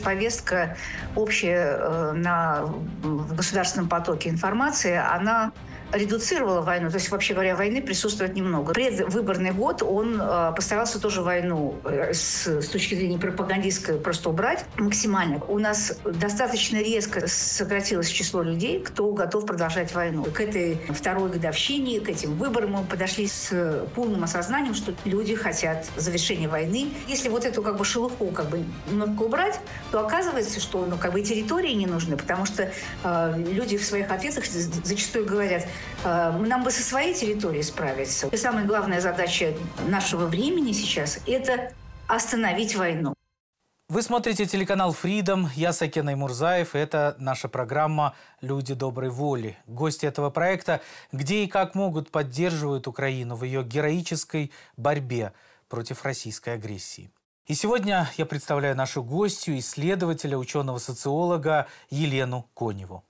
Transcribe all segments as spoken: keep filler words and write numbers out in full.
повестка общая на в государственном потоке информации, она редуцировала войну. То есть, вообще говоря, войны присутствует немного. Предвыборный год он э, постарался тоже войну э, с, с точки зрения пропагандистской просто убрать максимально. У нас достаточно резко сократилось число людей, кто готов продолжать войну. К этой второй годовщине, к этим выборам мы подошли с полным осознанием, что люди хотят завершения войны. Если вот эту как бы шелуху как бы немного убрать, то оказывается, что ну, как бы и территории не нужны, потому что э, люди в своих ответах зачастую говорят: нам бы со своей территорией справиться. И самая главная задача нашего времени сейчас – это остановить войну. Вы смотрите телеканал Freedom. Я Сакен Аймурзаев. Это наша программа «Люди доброй воли». Гости этого проекта, где и как могут, поддерживают Украину в ее героической борьбе против российской агрессии. И сегодня я представляю нашу гостью, исследователя, ученого-социолога Елену Коневу.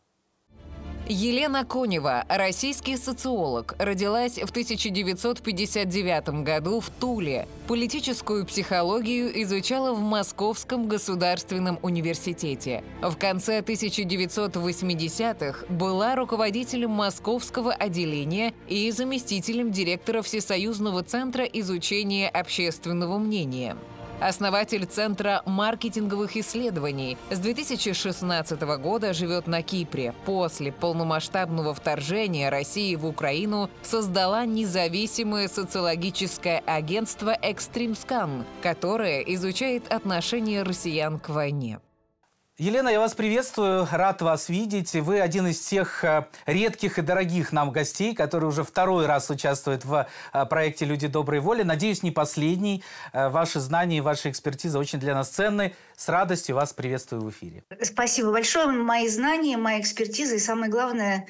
Елена Конева, российский социолог, родилась в тысяча девятьсот пятьдесят девятом году в Туле. Политическую психологию изучала в Московском государственном университете. В конце тысяча девятьсот восьмидесятых была руководителем Московского отделения и заместителем директора Всесоюзного центра изучения общественного мнения. Основатель Центра маркетинговых исследований. С две тысячи шестнадцатого года живет на Кипре. После полномасштабного вторжения России в Украину создала независимое социологическое агентство «Экстримскан», которое изучает отношение россиян к войне. Елена, я вас приветствую, рад вас видеть. Вы один из тех редких и дорогих нам гостей, который уже второй раз участвует в проекте «Люди доброй воли». Надеюсь, не последний. Ваши знания и ваша экспертиза очень для нас ценны. С радостью вас приветствую в эфире. Спасибо большое. Мои знания, моя экспертиза и, самое главное,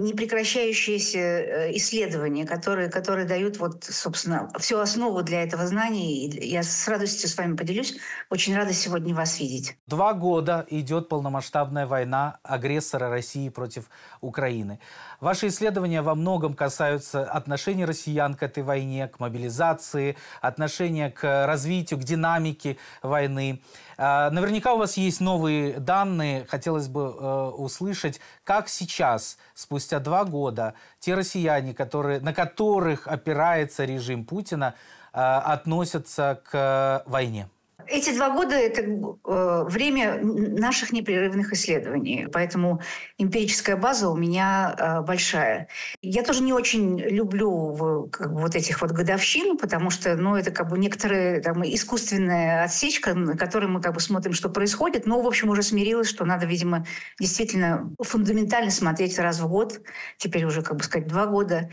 непрекращающиеся исследования, которые, которые дают, вот, собственно, всю основу для этого знания. И я с радостью с вами поделюсь. Очень рада сегодня вас видеть. Два года идет полномасштабная война агрессора России против Украины. Ваши исследования во многом касаются отношений россиян к этой войне, к мобилизации, отношения к развитию, к динамике войны. Наверняка у вас есть новые данные. Хотелось бы э, услышать, как сейчас, спустя два года, те россияне, которые, на которых опирается режим Путина, э, относятся к войне. Эти два года – это э, время наших непрерывных исследований, поэтому эмпирическая база у меня э, большая. Я тоже не очень люблю как бы, вот этих вот годовщин, потому что ну, это как бы некоторая там, искусственная отсечка, на которой мы как бы смотрим, что происходит, но, в общем, уже смирилась, что надо, видимо, действительно фундаментально смотреть раз в год, теперь уже, как бы сказать, два года.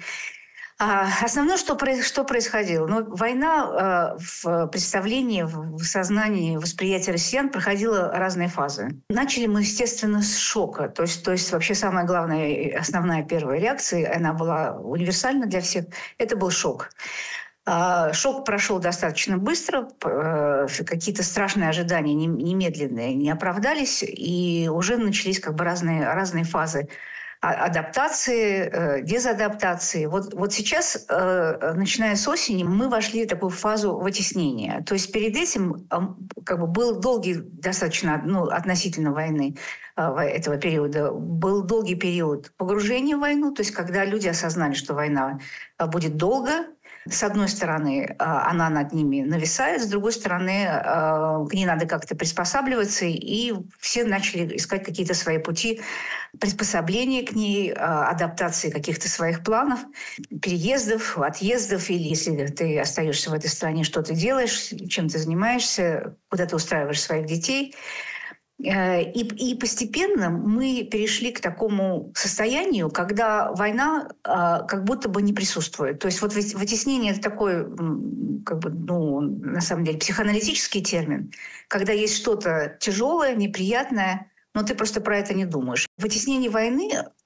Основное, что, что происходило? Ну, война э, в представлении, в сознании, восприятии россиян проходила разные фазы. Начали мы, естественно, с шока. То есть, то есть вообще самая главная, основная первая реакция, она была универсальна для всех, это был шок. Шок прошел достаточно быстро, какие-то страшные ожидания немедленные не оправдались, и уже начались как бы разные, разные фазы адаптации, дезадаптации. Вот, вот сейчас, начиная с осени, мы вошли в такую фазу вытеснения. То есть перед этим как бы был долгий достаточно, ну, относительно войны этого периода, был долгий период погружения в войну, то есть когда люди осознали, что война будет долго. С одной стороны, она над ними нависает, с другой стороны, к ней надо как-то приспосабливаться, и все начали искать какие-то свои пути приспособления к ней, адаптации каких-то своих планов, переездов, отъездов, или если ты остаешься в этой стране, что ты делаешь, чем ты занимаешься, куда ты устраиваешь своих детей. И, и постепенно мы перешли к такому состоянию, когда война а, как будто бы не присутствует. То есть вот вытеснение – это такой, как бы, ну, на самом деле, психоаналитический термин, когда есть что-то тяжелое, неприятное, но ты просто про это не думаешь. Вытеснение войны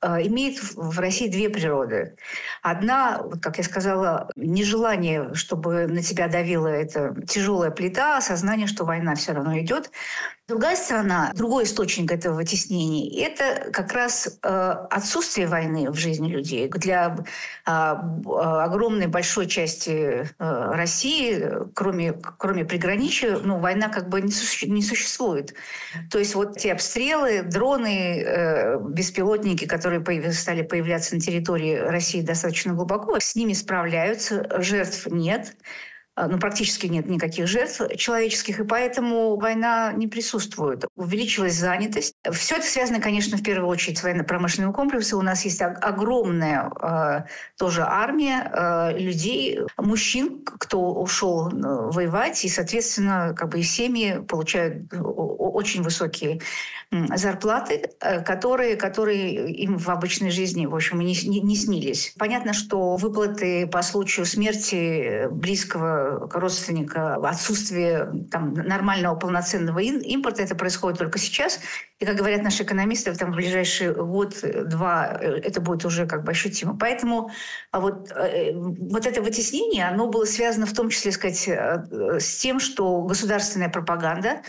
имеет в России две природы. Одна, как я сказала, нежелание, чтобы на тебя давила эта тяжелая плита, осознание, что война все равно идет. Другая сторона, другой источник этого вытеснения – это как раз э, отсутствие войны в жизни людей. Для э, огромной большой части э, России, кроме, кроме приграничья, ну, война как бы не, суще, не существует. То есть вот те обстрелы, дроны, э, беспилотники, которые появ, стали появляться на территории России достаточно глубоко, с ними справляются, жертв нет. Ну, практически нет никаких жертв человеческих, и поэтому война не присутствует. Увеличилась занятость. Все это связано, конечно, в первую очередь с военно-промышленным комплексом. У нас есть огромная э, тоже армия э, людей, мужчин, кто ушел воевать, и, соответственно, как бы и семьи получают очень высокие зарплаты, которые, которые им в обычной жизни, в общем, не, не, не снились. Понятно, что выплаты по случаю смерти близкого родственника, отсутствие там, нормального полноценного импорта, это происходит только сейчас. И, как говорят наши экономисты, там, в ближайший год-два это будет уже как бы ощутимо. Поэтому вот, вот это вытеснение, оно было связано в том числе, сказать, с тем, что государственная пропаганда,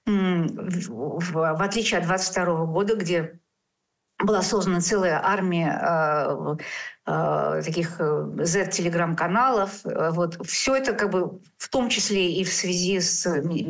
в отличие от двадцать второго года, где была создана целая армия э, э, таких зет-телеграм-каналов. Вот. Все это как бы в том числе и в связи с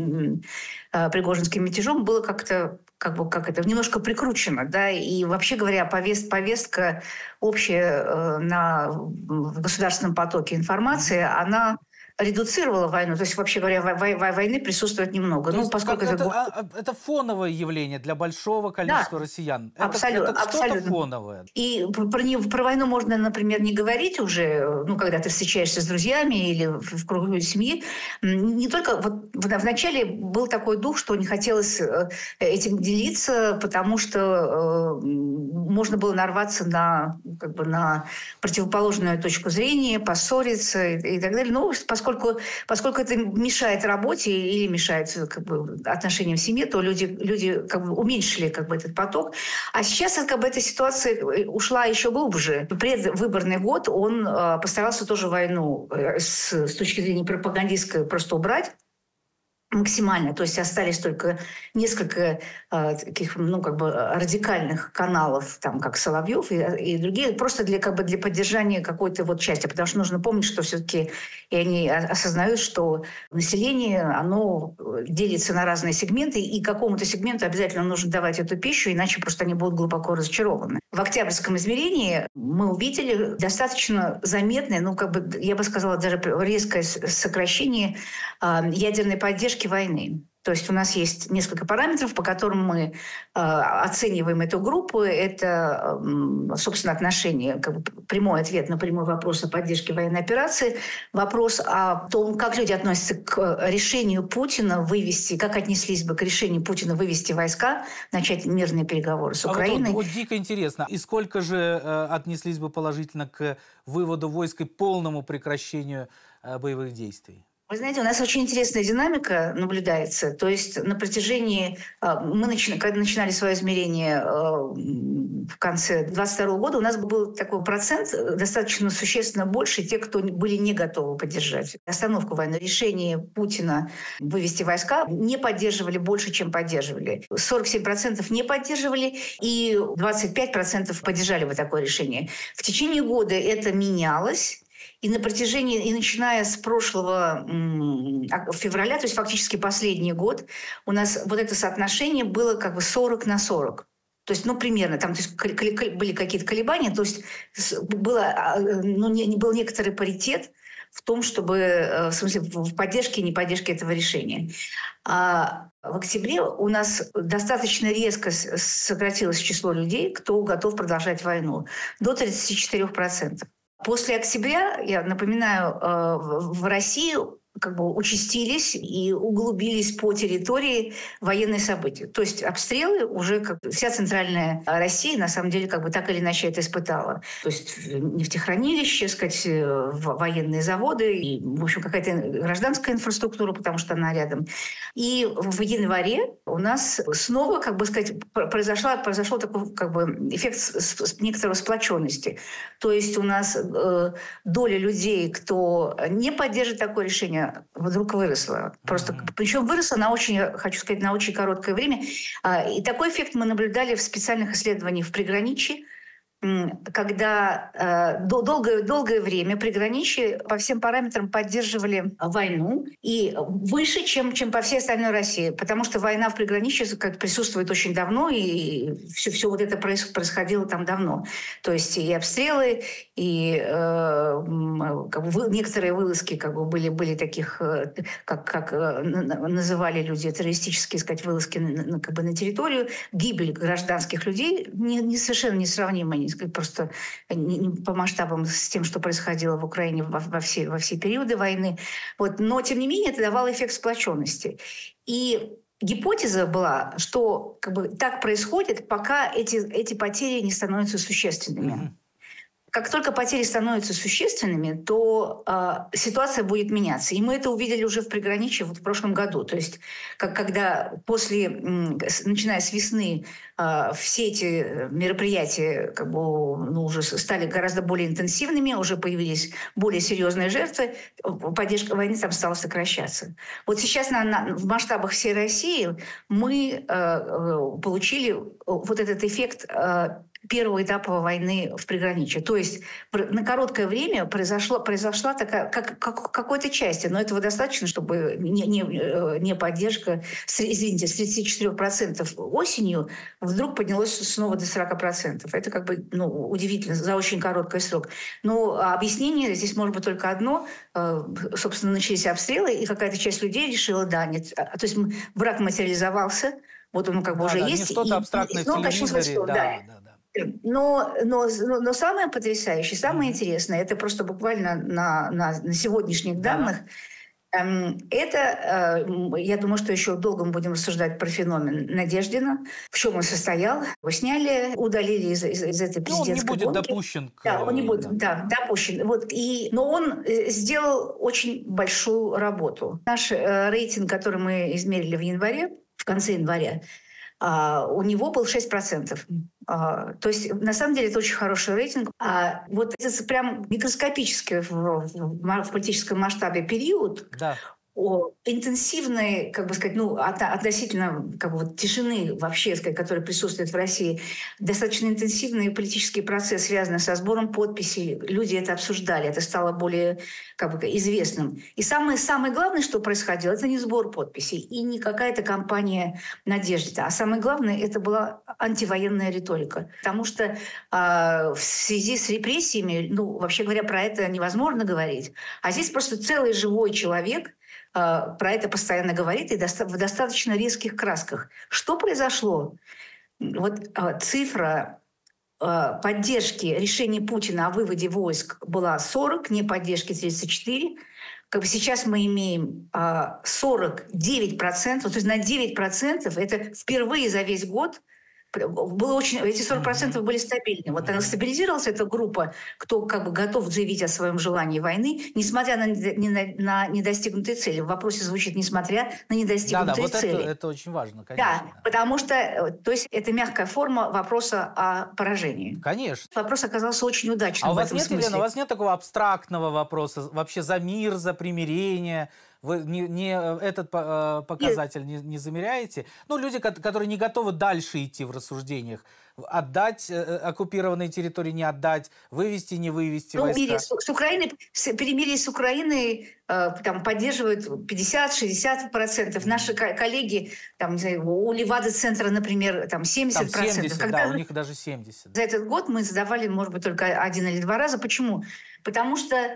э, Пригожинским мятежом было как-то как бы как это немножко прикручено, да, и вообще говоря, повест, повестка общая э, на в государственном потоке информации, она редуцировала войну. То есть, вообще говоря, войны присутствует немного. То ну, есть, поскольку это, это... это фоновое явление для большого количества да, россиян. Абсолютно. Это, это что-то фоновое. И про, не, про войну можно, например, не говорить уже, ну, когда ты встречаешься с друзьями или в, в кругу семьи. Не только... Вот вначале был такой дух, что не хотелось этим делиться, потому что э, можно было нарваться на, как бы, на противоположную точку зрения, поссориться и, и так далее. Но поскольку Поскольку, поскольку это мешает работе или мешает как бы, отношениям в семье, то люди, люди как бы, уменьшили как бы, этот поток. А сейчас как бы, эта ситуация ушла еще глубже. Предвыборный год он э, постарался тоже войну э, с, с точки зрения пропагандистской просто убрать максимально. То есть остались только несколько э, таких, ну, как бы радикальных каналов, там, как Соловьев и, и другие, просто для, как бы, для поддержания какой-то вот части. Потому что нужно помнить, что все-таки и они осознают, что население, оно делится на разные сегменты, и какому-то сегменту обязательно нужно давать эту пищу, иначе просто они будут глубоко разочарованы. В октябрьском измерении мы увидели достаточно заметное, ну, как бы, я бы сказала, даже резкое сокращение э, ядерной поддержки войны. То есть у нас есть несколько параметров, по которым мы э, оцениваем эту группу. Это, э, собственно, отношение, как бы, прямой ответ на прямой вопрос о поддержке военной операции, вопрос о том, как люди относятся к решению Путина вывести, как отнеслись бы к решению Путина вывести войска, начать мирные переговоры с Украиной. А вот, вот дико интересно, и сколько же э, отнеслись бы положительно к выводу войск и полному прекращению э, боевых действий? Вы знаете, у нас очень интересная динамика наблюдается. То есть на протяжении... Мы, начали, когда начинали свое измерение в конце двадцать второго года, у нас был такой процент достаточно существенно больше тех, кто были не готовы поддержать остановку войны. Решение Путина вывести войска не поддерживали больше, чем поддерживали. сорок семь процентов не поддерживали, и двадцать пять процентов поддержали бы такое решение. В течение года это менялось. И на протяжении, и начиная с прошлого м, февраля, то есть фактически последний год, у нас вот это соотношение было как бы сорок на сорок. То есть, ну, примерно, там то есть, были какие-то колебания, то есть было, ну, не, был некоторый паритет в том, чтобы, в смысле, в поддержке и неподдержке этого решения. А в октябре у нас достаточно резко сократилось число людей, кто готов продолжать войну, до тридцати четырёх процентов. После октября, я напоминаю, в России как бы участились и углубились по территории военные события. То есть обстрелы уже как вся центральная Россия на самом деле как бы так или иначе это испытала. То есть нефтехранилища, сказать, военные заводы и, в общем, какая-то гражданская инфраструктура, потому что она рядом. И в январе у нас снова, как бы сказать, произошла, произошел такой как бы эффект некоторой сплоченности. То есть у нас э, доля людей, кто не поддержит такое решение, вдруг выросла. Просто, mm-hmm. Причем выросла на очень, хочу сказать, на очень короткое время. И такой эффект мы наблюдали в специальных исследованиях в приграничье, когда э, долгое, долгое время приграничье по всем параметрам поддерживали войну и выше, чем, чем по всей остальной России. Потому что война в приграничье как присутствует очень давно, и все, все вот это происходило там давно. То есть и обстрелы, и э, как бы, некоторые вылазки как бы, были, были таких, как, как называли люди, террористические, сказать, вылазки на, как бы, на территорию, гибель гражданских людей не, не совершенно несравнимая просто по масштабам с тем, что происходило в Украине во, во, все, во все периоды войны. Вот. Но, тем не менее, это давало эффект сплоченности. И гипотеза была, что как бы, так происходит, пока эти, эти потери не становятся существенными. Mm-hmm. Как только потери становятся существенными, то э, ситуация будет меняться. И мы это увидели уже в приграничье вот в прошлом году. То есть, как, когда после, м, начиная с весны, э, все эти мероприятия как бы, ну, уже стали гораздо более интенсивными, уже появились более серьезные жертвы, поддержка войны там стала сокращаться. Вот сейчас на, на, в масштабах всей России мы э, получили вот этот эффект э, первого этапа войны в приграничье. То есть на короткое время произошла, произошла такая, как, как, какой-то части, но этого достаточно, чтобы не, не, не поддержка, извините, с тридцати четырёх процентов осенью вдруг поднялось снова до сорока процентов. Это как бы ну, удивительно за очень короткий срок. Но объяснение здесь может быть только одно. Собственно, начались обстрелы, и какая-то часть людей решила, да, нет. То есть враг материализовался, вот он как бы да, уже да, есть. Не что-то и, абстрактное и, в телевизоре, да, да, да. Но, но, но самое потрясающее, самое mm-hmm. интересное, это просто буквально на, на, на сегодняшних данных, да. эм, это, э, я думаю, что еще долго мы будем рассуждать про феномен Надеждина, в чем он состоял. Его сняли, удалили из, из, из этой президентской гонки. Ну, он не будет гонки. допущен. К... Да, он не будет, да, да допущен. Вот, и, но он сделал очень большую работу. Наш э, рейтинг, который мы измерили в январе, в конце января, Uh, у него был шесть процентов. Uh, то есть, на самом деле, это очень хороший рейтинг. А вот это прям микроскопический в, в, в политическом масштабе период, да. о интенсивной, как бы сказать, ну, от, относительно как бы, вот, тишины вообще, сказать, которая присутствует в России, достаточно интенсивный политический процесс, связанный со сбором подписей. Люди это обсуждали, это стало более как бы, известным. И самое, самое главное, что происходило, это не сбор подписей и не какая-то кампания надежды. А самое главное, это была антивоенная риторика. Потому что а, в связи с репрессиями, ну, вообще говоря, про это невозможно говорить. А здесь просто целый живой человек про это постоянно говорит и в достаточно резких красках. Что произошло? Вот цифра поддержки решения Путина о выводе войск была сорок, не поддержки тридцать четыре. Как бы сейчас мы имеем сорок девять процентов, то есть на девять процентов это впервые за весь год было очень, эти сорок процентов были стабильны. Вот она стабилизировалась, эта группа, кто как бы готов заявить о своем желании войны, несмотря на, на, на недостигнутые цели. В вопросе звучит «несмотря на недостигнутые да, да, вот цели». Это, это очень важно, конечно. Да, потому что то есть, это мягкая форма вопроса о поражении. Конечно. Вопрос оказался очень удачным. А у вас в этом нет, смысле. Елена, у вас нет такого абстрактного вопроса вообще за мир, за примирение? Вы не, не этот э, показатель не, не замеряете? Ну, люди, которые не готовы дальше идти в рассуждениях. Отдать э, оккупированные территории, не отдать, вывести, не вывести ну, войска. Мире, с, с Украиной, с, перемирие с Украиной э, там, поддерживают пятьдесят-шестьдесят процентов. Наши коллеги, там, не знаю, у Левада-центра, например, там семьдесят процентов. Там семьдесят, Когда да, у них даже семьдесят. За этот год мы задавали, может быть, только один или два раза. Почему? Потому что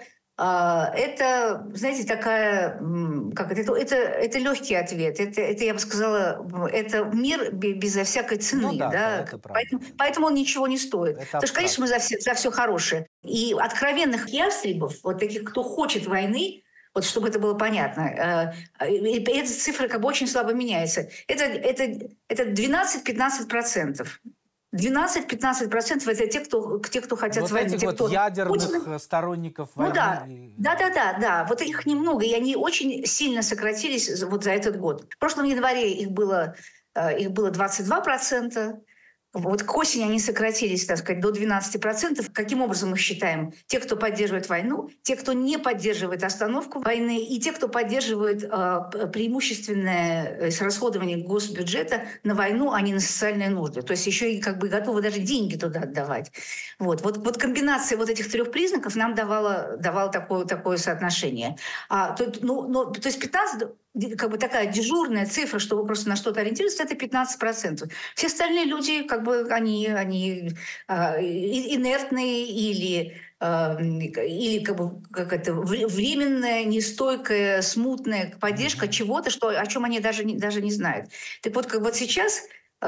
это, знаете, такая, как это, это, это легкий ответ. Это, это, я бы сказала, это мир безо всякой цены. Ну, да, да? Да, поэтому, поэтому он ничего не стоит. Это Потому что, конечно, мы за все, за все хорошее. И откровенных ястребов, вот таких, кто хочет войны, Вот чтобы это было понятно. И эта цифра как бы очень слабо меняется. Это, это, это двенадцать-пятнадцать процентов. двенадцать-пятнадцать процентов это те, кто, те, кто хотят вот войны. этих те, вот кто... ядерных Путин... сторонников войны. Ну да, да, да, да, да. Вот их немного, и они очень сильно сократились вот за этот год. В прошлом январе их было, их было двадцать два процента. Вот к осени они сократились, так сказать, до двенадцати процентов. Каким образом мы считаем? Те, кто поддерживает войну, те, кто не поддерживает остановку войны, и те, кто поддерживает э, преимущественное расходование госбюджета на войну, а не на социальные нужды. То есть еще и как бы готовы даже деньги туда отдавать. Вот, вот, вот комбинация вот этих трех признаков нам давала, давала такое, такое соотношение. А, то, ну, ну, то есть пятнадцать... как бы такая дежурная цифра, чтобы просто на что-то ориентироваться, это пятнадцать процентов. Все остальные люди, как бы, они, они э, инертные или, э, или как бы, как это, временная, нестойкая, смутная поддержка mm-hmm. чего-то, что, о чем они даже не, даже не знают. Так вот, как вот сейчас...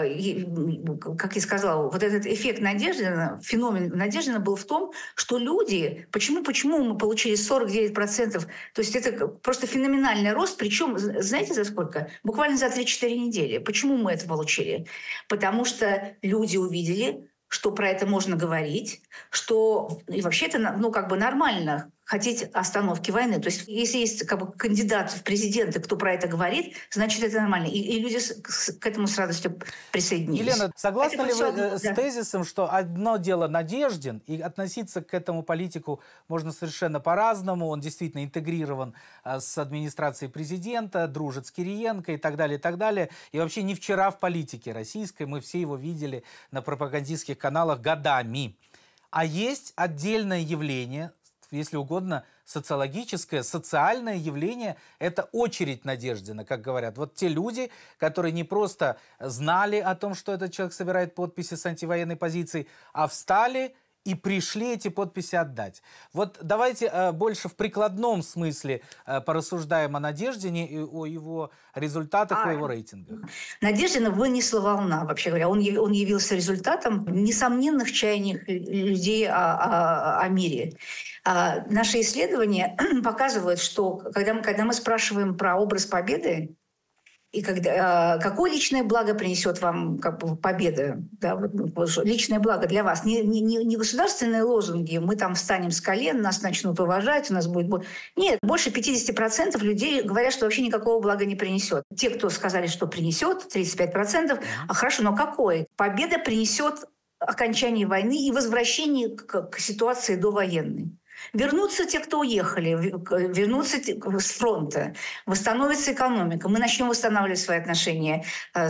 как я сказала, вот этот эффект Надеждина, феномен Надеждина был в том, что люди, почему, почему мы получили сорок девять процентов, то есть это просто феноменальный рост, причем, знаете, за сколько? Буквально за три-четыре недели. Почему мы это получили? Потому что люди увидели, что про это можно говорить, что и вообще это ну, как бы нормально хотеть остановки войны. То есть если есть как бы, кандидат в президенты, кто про это говорит, значит, это нормально. И, и люди с, с, к этому с радостью присоединились. Елена, согласны это ли вы одно, с да. тезисом, что одно дело Надеждин, и относиться к этому политику можно совершенно по-разному, он действительно интегрирован а, с администрацией президента, дружит с Кириенко и так далее, и так далее. И вообще не вчера в политике российской, мы все его видели на пропагандистских каналах годами. А есть отдельное явление, если угодно, социологическое, социальное явление – это очередь Надеждина, как говорят. Вот те люди, которые не просто знали о том, что этот человек собирает подписи с антивоенной позицией, а встали и пришли эти подписи отдать. Вот давайте э, больше в прикладном смысле э, порассуждаем о Надеждине и о его результатах, а, о его рейтингах. Надеждина вынесла волна, вообще говоря. Он, он явился результатом несомненных чаяний людей о, о, о мире. А наши исследования показывают, что когда мы, когда мы спрашиваем про образ победы, и когда, какое личное благо принесет вам как бы, победа, да, вот, личное благо для вас, не, не, не государственные лозунги, мы там встанем с колен, нас начнут уважать, у нас будет... Нет, больше пятьдесят процентов людей говорят, что вообще никакого блага не принесет. Те, кто сказали, что принесет, тридцать пять процентов, а хорошо, но какое? Победа принесет окончание войны и возвращение к, к ситуации довоенной. Вернутся те, кто уехали, вернутся с фронта, восстановится экономика, мы начнем восстанавливать свои отношения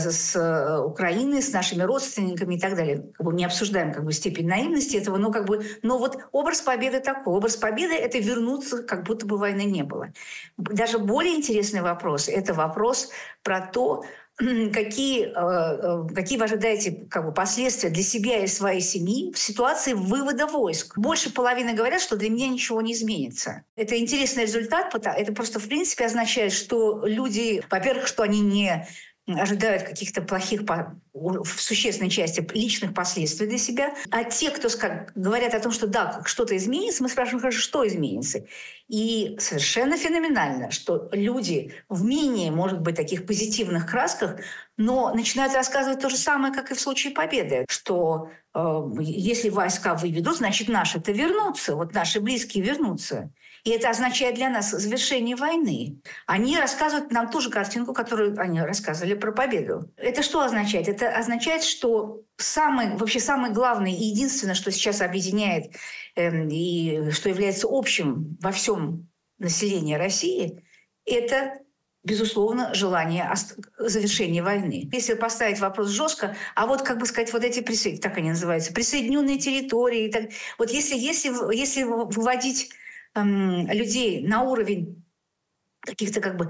с Украиной, с нашими родственниками и так далее. Как бы не обсуждаем как бы, степень наивности этого, но, как бы, но вот образ победы такой. Образ победы – это вернуться, как будто бы войны не было. Даже более интересный вопрос – это вопрос про то, Какие, какие вы ожидаете как бы, последствия для себя и своей семьи в ситуации вывода войск? Больше половины говорят, что для меня ничего не изменится. Это интересный результат, это просто в принципе означает, что люди, во-первых, что они не ожидают каких-то плохих, в существенной части, личных последствий для себя. А те, кто говорят о том, что да, что-то изменится, мы спрашиваем, хорошо, что изменится? И совершенно феноменально, что люди в менее, может быть, таких позитивных красках, но начинают рассказывать то же самое, как и в случае победы, что э, если войска выведут, значит, наши-то вернутся, вот наши близкие вернутся. И это означает для нас завершение войны. Они рассказывают нам ту же картинку, которую они рассказывали про победу. Это что означает? Это означает, что самое, вообще самое главное и единственное, что сейчас объединяет э, и что является общим во всем населении России, это, безусловно, желание завершения войны. Если поставить вопрос жестко, а вот, как бы сказать, вот эти, так они называются, присоединенные территории, так, вот если, если, если выводить людей на уровень каких-то как бы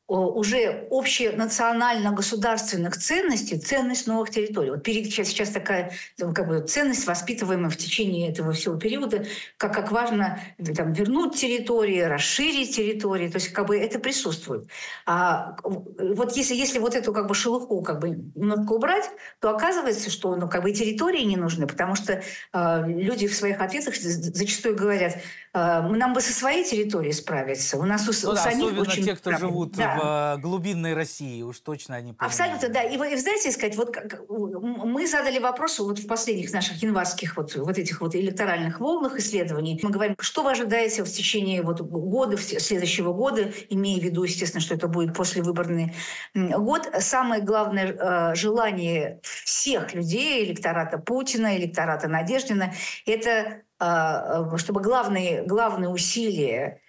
уже общенационально-государственных ценностей, ценность новых территорий. Вот сейчас, сейчас такая как бы, ценность, воспитываемая в течение этого всего периода, как, как важно там, вернуть территории, расширить территории, то есть как бы это присутствует. А вот если, если вот эту как бы шелуху как бы немножко убрать, то оказывается, что ну, как бы и территории не нужны, потому что э, люди в своих ответах зачастую говорят, э, нам бы со своей территорией справиться. У нас у, ну, у да, самих особенно очень... те, кто правда, живут да. в глубинной России, уж точно они понимают. Абсолютно, да. И вы, и знаете, сказать, вот как, мы задали вопрос вот в последних наших январских вот, вот этих вот электоральных волнах исследований. Мы говорим, что вы ожидаете в течение вот года, следующего года, имея в виду, естественно, что это будет послевыборный год. Самое главное желание всех людей, электората Путина, электората Надеждина, это чтобы главные, главные усилия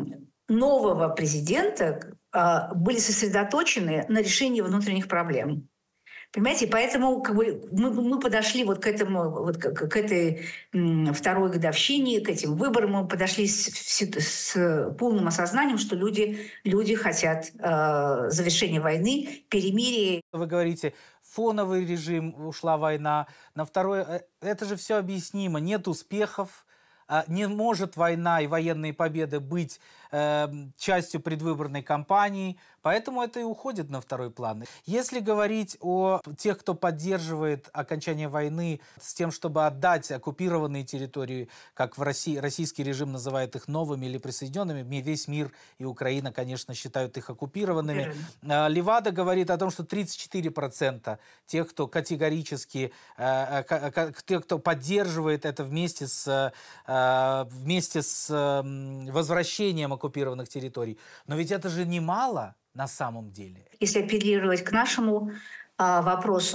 нового президента были сосредоточены на решении внутренних проблем. Понимаете, поэтому как бы, мы, мы подошли вот к этому, вот к, к этой м, второй годовщине, к этим выборам, мы подошли с, с, с полным осознанием, что люди, люди хотят э, завершения войны, перемирия. Вы говорите, фоновый режим, ушла война. На второе, это же все объяснимо. Нет успехов. Не может война и военные победы быть э, частью предвыборной кампании, поэтому это и уходит на второй план. Если говорить о тех, кто поддерживает окончание войны с тем, чтобы отдать оккупированные территории, как в России, российский режим называет их новыми или присоединенными, весь мир и Украина, конечно, считают их оккупированными. Э, Левада говорит о том, что тридцать четыре процента тех, кто категорически, э, э, тех, кто поддерживает это вместе с э, вместе с возвращением оккупированных территорий. Но ведь это же немало на самом деле. Если апеллировать к нашему а, вопросу,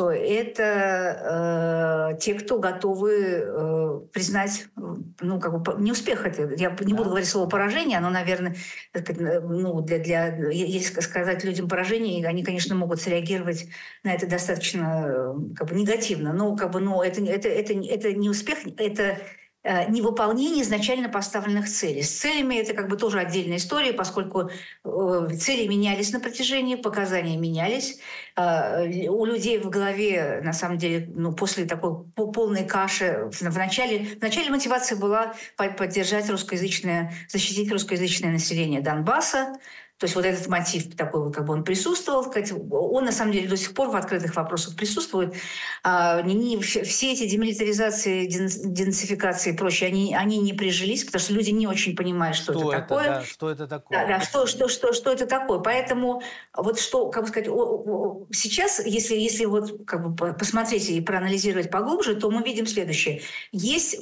это э, те, кто готовы э, признать, ну, как бы, не успех. Это, я не буду да. говорить слово поражение, оно, наверное, ну, для, для, если сказать людям поражение, они, конечно, могут среагировать на это достаточно как бы, негативно. Но, как бы, но это, это, это, это не успех, это невыполнение изначально поставленных целей. С целями это как бы тоже отдельная история, поскольку цели менялись на протяжении, показания менялись. У людей в голове, на самом деле, ну, после такой полной каши, в начале, в начале мотивация была поддержать русскоязычное, защитить русскоязычное население Донбасса. То есть вот этот мотив такой, как бы он присутствовал, он на самом деле до сих пор в открытых вопросах присутствует. А, не, все эти демилитаризации, денацификации и прочее, они, они не прижились, потому что люди не очень понимают, что, что это, это такое. Да, что это такое? Да, да, что, что, что, что это такое. Поэтому вот что, как бы сказать, сейчас, если, если вот как бы посмотреть и проанализировать поглубже, то мы видим следующее. Есть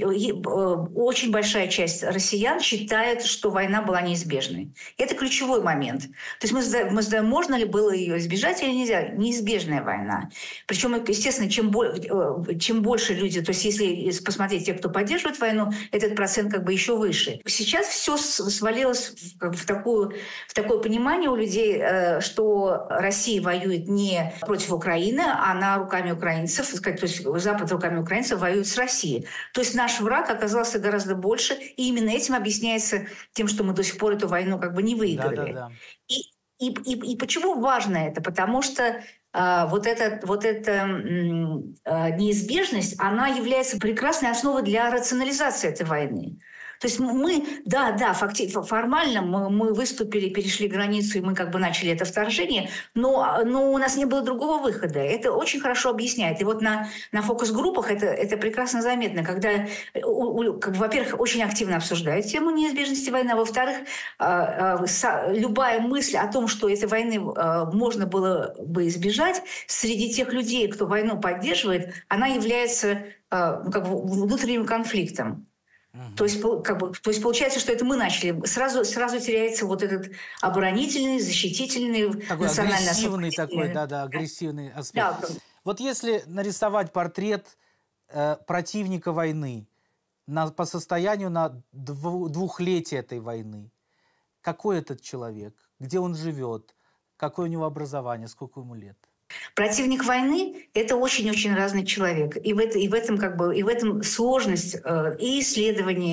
очень большая часть россиян считает, что война была неизбежной. Это ключевой момент. То есть мы задаем, мы задаем, можно ли было ее избежать или нельзя. Неизбежная война. Причем, естественно, чем, бо- чем больше люди, то есть если посмотреть те, кто поддерживает войну, этот процент как бы еще выше. Сейчас все свалилось в, в, такую, в такое понимание у людей, что Россия воюет не против Украины, а на руками украинцев, то есть Запад руками украинцев воюет с Россией. То есть наш враг оказался гораздо больше, и именно этим объясняется тем, что мы до сих пор эту войну как бы не выиграли. Да, да, да. И, и, и, и почему важно это? Потому что э, вот, это, вот эта э, неизбежность, она является прекрасной основой для рационализации этой войны. То есть мы, да, да, факти- формально мы, мы выступили, перешли границу, и мы как бы начали это вторжение, но, но у нас не было другого выхода. Это очень хорошо объясняет. И вот на, на фокус-группах это, это прекрасно заметно, когда, у, у, как бы, во-первых, очень активно обсуждают тему неизбежности войны, а во-вторых, э, э, со, любая мысль о том, что этой войны э, можно было бы избежать, среди тех людей, кто войну поддерживает, она является э, как бы, внутренним конфликтом. Uh-huh. То есть, как бы, то есть получается, что это мы начали. Сразу, сразу теряется вот этот оборонительный, защитительный, такой национальный агрессивный такой, да, да, агрессивный аспект. Да. Вот если нарисовать портрет э, противника войны на, по состоянию на дв- двухлетие этой войны, какой этот человек, где он живет, какое у него образование, сколько ему лет? Противник войны – это очень-очень разный человек. И в, это, и в этом, как бы, и в этом сложность э, и исследования,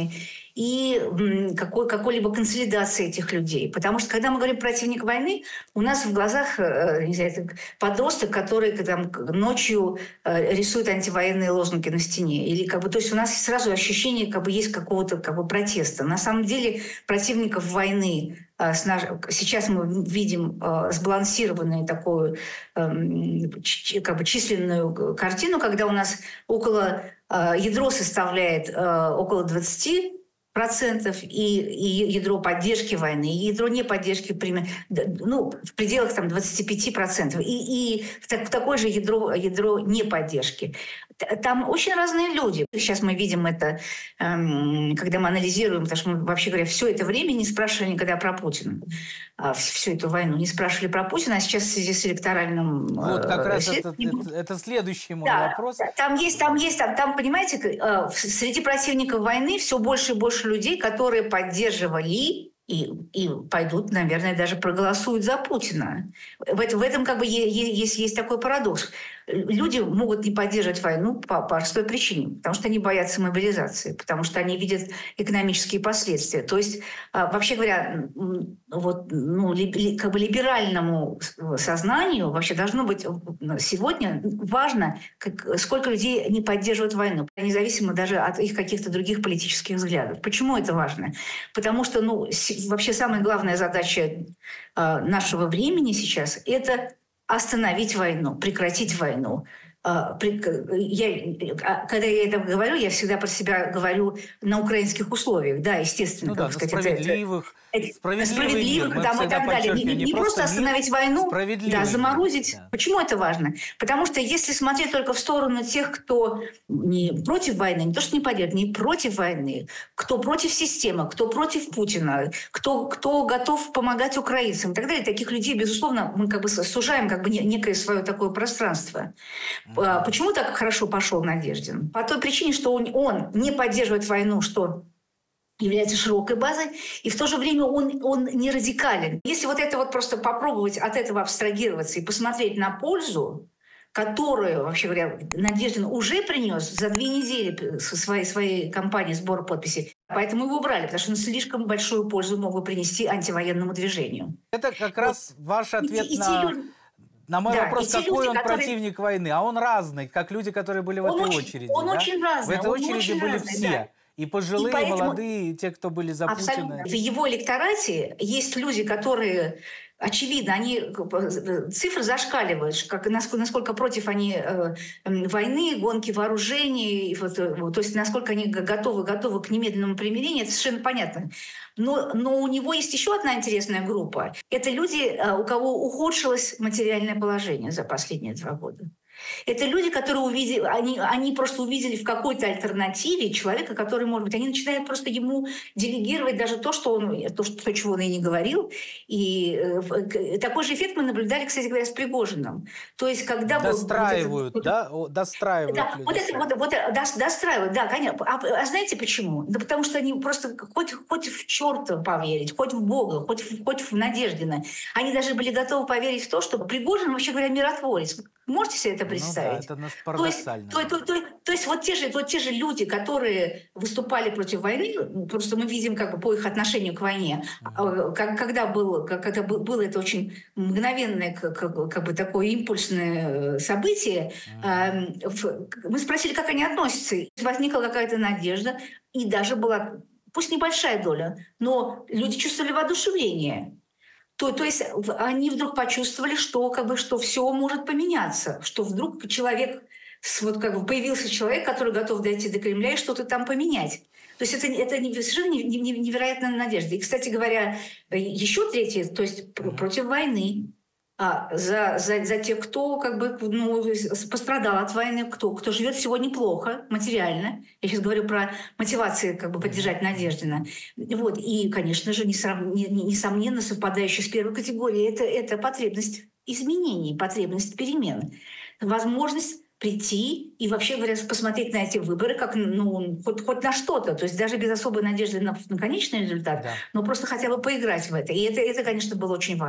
и какой, какой-либо консолидации этих людей. Потому что, когда мы говорим «противник войны», у нас в глазах не знаю, подросток, который там, ночью рисует антивоенные лозунги на стене. Или, как бы, то есть у нас сразу ощущение, как бы, есть какого-то как бы, протеста. На самом деле противников войны сейчас мы видим сбалансированную такую как бы, численную картину, когда у нас около ядро составляет около двадцати процентов, и, и ядро поддержки войны, и ядро неподдержки ну, в пределах там, двадцати пяти процентов, и, и такое же ядро, ядро неподдержки. Там очень разные люди. Сейчас мы видим это, эм, когда мы анализируем, потому что мы, вообще говоря, все это время не спрашивали никогда про Путина. А, всю эту войну не спрашивали про Путина, а сейчас в связи с электоральным... Вот как э, раз это, это, это следующий мой да, вопрос. Там есть, там есть, там, там, понимаете, э, среди противников войны все больше и больше людей, которые поддерживали и, и пойдут, наверное, даже проголосуют за Путина. В, это, в этом как бы есть, есть такой парадокс. Люди могут не поддерживать войну по, по простой причине, потому что они боятся мобилизации, потому что они видят экономические последствия. То есть, вообще говоря, вот, ну, ли, как бы либеральному сознанию вообще должно быть сегодня важно, как, сколько людей не поддерживают войну, независимо даже от их каких-то других политических взглядов. Почему это важно? Потому что ну, вообще самая главная задача нашего времени сейчас – это остановить войну, прекратить войну. Я, когда я это говорю, я всегда про себя говорю на украинских условиях. Да, естественно. Ну да, сказать, справедливых, это, справедливых, справедливых там, и так далее. Не, не, не просто остановить мир, войну, да, заморозить. Да. Почему это важно? Потому что если смотреть только в сторону тех, кто не против войны, не то что не поддерживает, не против войны, кто против системы, кто против Путина, кто, кто готов помогать украинцам и так далее, таких людей, безусловно, мы как бы сужаем как бы некое свое такое пространство. Mm-hmm. Почему так хорошо пошел Надеждин? По той причине, что он, он не поддерживает войну, что является широкой базой, и в то же время он, он не радикален. Если вот это вот просто попробовать от этого абстрагироваться и посмотреть на пользу, которую, вообще говоря, Надеждин уже принес за две недели со своей, своей кампании сбора подписей, поэтому его убрали, потому что он слишком большую пользу мог бы принести антивоенному движению. Это как вот. раз ваш ответ и, на... И люди... На мой да, вопрос, какой люди, он которые... противник войны, а он разный, как люди, которые были в он этой очень, очереди. Он да? очень разный. В этой он очереди очень были разный, все. Да. И пожилые, и поэтому... молодые, и те, кто были за Абсолютно. Путина. В его электорате есть люди, которые, очевидно, они цифры зашкаливают, как, насколько, насколько против они э, войны, гонки вооружений, вот, то есть насколько они готовы, готовы к немедленному примирению, это совершенно понятно. Но, но у него есть еще одна интересная группа. Это люди, у кого ухудшилось материальное положение за последние два года. Это люди, которые увидели, они, они просто увидели в какой-то альтернативе человека, который, может быть, они начинают просто ему делегировать даже то, что он, то, что, то чего он и не говорил. И э, такой же эффект мы наблюдали, кстати говоря, с Пригожиным. То есть, когда достраивают, вот это, да, достраивают. Да, вот это вот, вот достраивают, да, конечно. А, а знаете почему? Да потому что они просто хоть, хоть в черта поверить, хоть в Бога, хоть, хоть в Надеждина. Они даже были готовы поверить в то, что Пригожин, вообще говоря, миротворец. Можете себе это представить? Ну да, это парадоксально. То есть, то, то, то, то есть вот, те же, вот те же люди, которые выступали против войны, просто мы видим как бы по их отношению к войне, mm-hmm. когда, был, когда было это очень мгновенное, как, как бы такое импульсное событие, mm-hmm. мы спросили, как они относятся. Возникла какая-то надежда, и даже была, пусть небольшая доля, но люди чувствовали воодушевление. То, то есть они вдруг почувствовали, что, как бы, что все может поменяться, что вдруг человек, вот как бы появился человек, который готов дойти до Кремля и что-то там поменять. То есть это, это совершенно невероятная надежда. И, кстати говоря, еще третье, то есть против войны. А за, за, за тех, кто как бы, ну, пострадал от войны, кто, кто живет сегодня плохо материально. Я сейчас говорю про мотивацию как бы, поддержать Надеждина. Вот. И, конечно же, несомненно, совпадающая с первой категорией, это, это потребность изменений, потребность перемен. Возможность прийти и, вообще говоря, посмотреть на эти выборы как ну, хоть, хоть на что-то, то есть даже без особой надежды на, на конечный результат, да. но просто хотя бы поиграть в это. И это, это, конечно, было очень важно.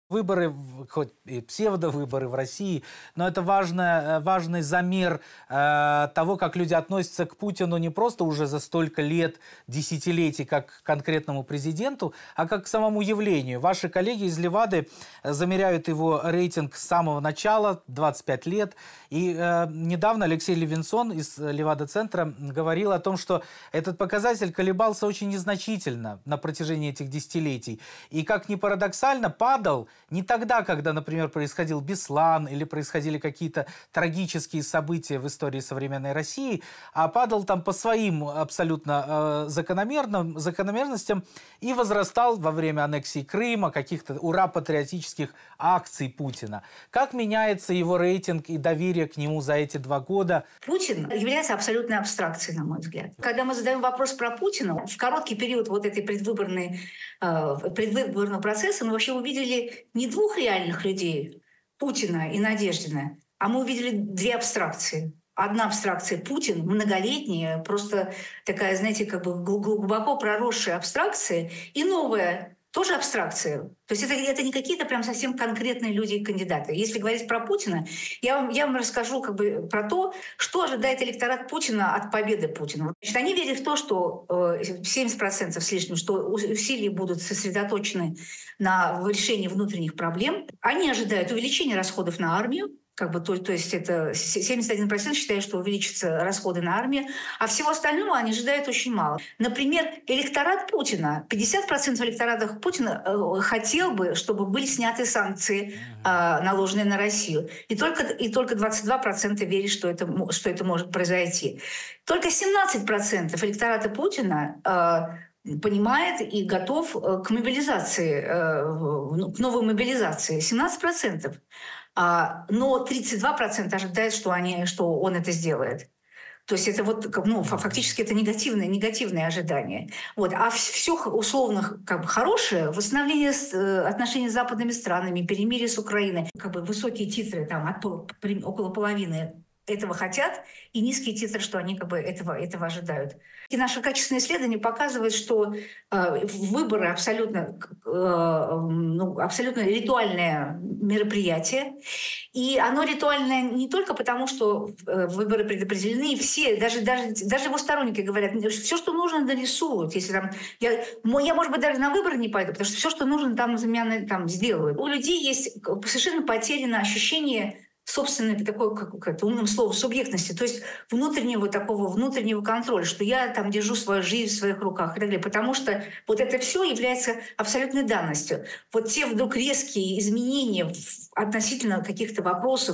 Выборы, хоть и псевдовыборы в России, но это важный, важный замер э, того, как люди относятся к Путину не просто уже за столько лет, десятилетий, как к конкретному президенту, а как к самому явлению. Ваши коллеги из Левады замеряют его рейтинг с самого начала, двадцать пять лет. И э, недавно Алексей Левинсон из Левада-центра говорил о том, что этот показатель колебался очень незначительно на протяжении этих десятилетий. И, как ни парадоксально, падал не тогда, когда, например, происходил Беслан или происходили какие-то трагические события в истории современной России, а падал там по своим абсолютно э, закономерным, закономерностям и возрастал во время аннексии Крыма, каких-то ура-патриотических акций Путина. Как меняется его рейтинг и доверие к нему за эти два года? Путин является абсолютной абстракцией, на мой взгляд. Когда мы задаем вопрос про Путина, в короткий период вот этой предвыборной, э, предвыборного процесса мы вообще увидели не двух реальных людей, Путина и Надеждина, а мы увидели две абстракции. Одна абстракция — Путин, многолетняя, просто такая, знаете, как бы глубоко проросшая абстракция, и новая, тоже абстракция. То есть это, это не какие-то прям совсем конкретные люди и кандидаты. Если говорить про Путина, я вам, я вам расскажу как бы про то, что ожидает электорат Путина от победы Путина. Значит, они верят в то, что э, семьдесят процентов с лишним, что усилия будут сосредоточены на решении внутренних проблем. Они ожидают увеличения расходов на армию. Как бы, то, то есть это семьдесят один процент считают, что увеличатся расходы на армию, а всего остального они ожидают очень мало. Например, электорат Путина, пятьдесят процентов электората Путина э, хотел бы, чтобы были сняты санкции, э, наложенные на Россию. И только, и только двадцать два процента верят, что это, что это может произойти. Только семнадцать процентов электората Путина э, понимает и готов к мобилизации, э, к новой мобилизации. семнадцать процентов. Но тридцать два процента ожидают, что, они, что он это сделает. То есть это вот, ну, фактически это негативное, негативное ожидание. Вот. А все условно как бы хорошее, восстановление отношений с западными странами, перемирие с Украиной, как бы высокие титры, там, от, около половины этого хотят, и низкие титры, что они как бы этого, этого ожидают. И наше качественное исследование показывает, что э, выборы абсолютно, э, ну, абсолютно ритуальное мероприятие. И оно ритуальное не только потому, что э, выборы предопределены, и все, даже, даже, даже его сторонники говорят, все, что нужно, нарисуют. Если там, я, я, может быть, даже на выборы не пойду, потому что все, что нужно, там за меня там, сделают. У людей есть совершенно потеряно ощущение собственное такое, как, как это умным словом, субъектности, то есть внутреннего такого внутреннего контроля, что я там держу свою жизнь в своих руках и так далее, потому что вот это все является абсолютной данностью. Вот те вдруг резкие изменения относительно каких-то вопросов,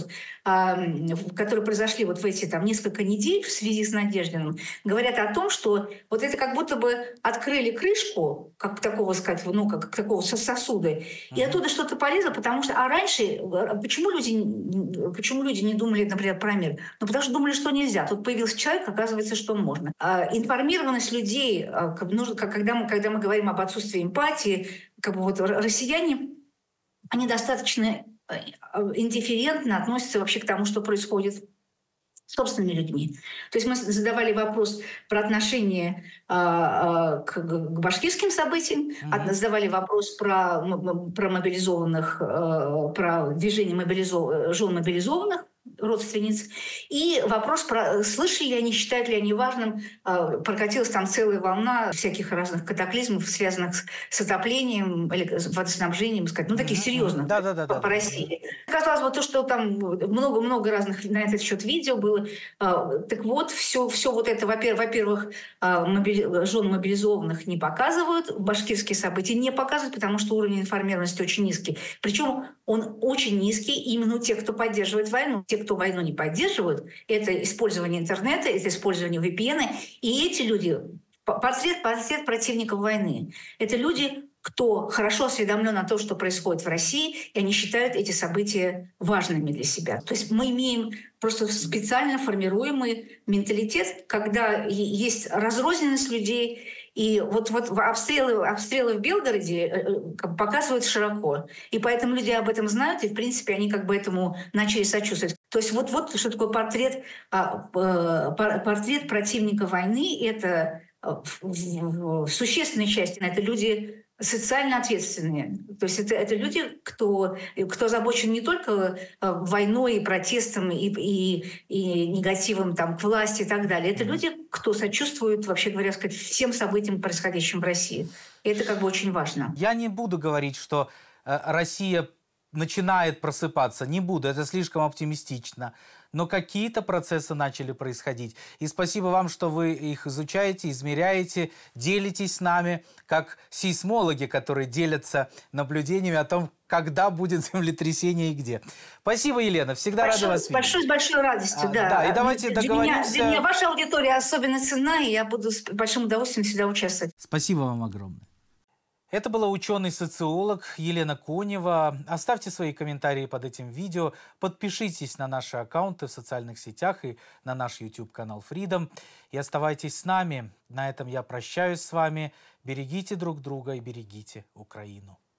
которые произошли вот в эти там несколько недель в связи с Надеждиным, говорят о том, что вот это как будто бы открыли крышку, как такого сказать, ну как такого сосуда, и оттуда что-то полезло, потому что а раньше почему люди Почему люди не думали, например, про мир? Ну, потому что думали, что нельзя. Тут появился человек, оказывается, что можно. А информированность людей, как, нужно, как, когда, мы, когда мы говорим об отсутствии эмпатии, как бы вот россияне, они достаточно индифферентно относятся вообще к тому, что происходит с собственными людьми. То есть мы задавали вопрос про отношение э, э, к, к башкирским событиям, mm-hmm. задавали вопрос про, про мобилизованных, э, про движение мобилизов... жен мобилизованных родственниц, и вопрос про слышали ли они, считают ли они важным, э, прокатилась там целая волна всяких разных катаклизмов, связанных с, с отоплением, водоснабжением, сказать, ну таких mm-hmm. серьезных да, да, да, по, да, по России. Да. Казалось бы, то, что там много-много разных на этот счет видео было, э, так вот, все, все вот это, во-первых, во-первых э, мобили... жен мобилизованных не показывают, башкирские события не показывают, потому что уровень информированности очень низкий. Причем он очень низкий именно у тех, кто поддерживает войну. Те, кто войну не поддерживают, это использование интернета, это использование ви пи эн. И эти люди, портрет, портрет противников войны, это люди, кто хорошо осведомлен о том, что происходит в России, и они считают эти события важными для себя. То есть мы имеем просто специально формируемый менталитет, когда есть разрозненность людей. И вот, вот обстрелы, обстрелы в Белгороде показывают широко. И поэтому люди об этом знают, и, в принципе, они как бы этому начали сочувствовать. То есть вот, вот что такое портрет, портрет противника войны. Это в существенной части это люди социально ответственные. То есть это, это люди, кто, кто озабочен не только войной, и протестом, и, и, и негативом там, к власти и так далее. Это люди, кто сочувствует, вообще говоря, сказать, всем событиям, происходящим в России. И это как бы очень важно. Я не буду говорить, что э, Россия начинает просыпаться. Не буду, это слишком оптимистично. Но какие-то процессы начали происходить. И спасибо вам, что вы их изучаете, измеряете, делитесь с нами, как сейсмологи, которые делятся наблюдениями о том, когда будет землетрясение и где. Спасибо, Елена, всегда большой, рада вас видеть. Большой, с большой радостью, а, да. Да, и давайте для договоримся... Меня, для меня ваша аудитория особенно ценна, и я буду с большим удовольствием всегда участвовать. Спасибо вам огромное. Это была ученый-социолог Елена Конева. Оставьте свои комментарии под этим видео. Подпишитесь на наши аккаунты в социальных сетях и на наш YouTube-канал Freedom. И оставайтесь с нами. На этом я прощаюсь с вами. Берегите друг друга и берегите Украину.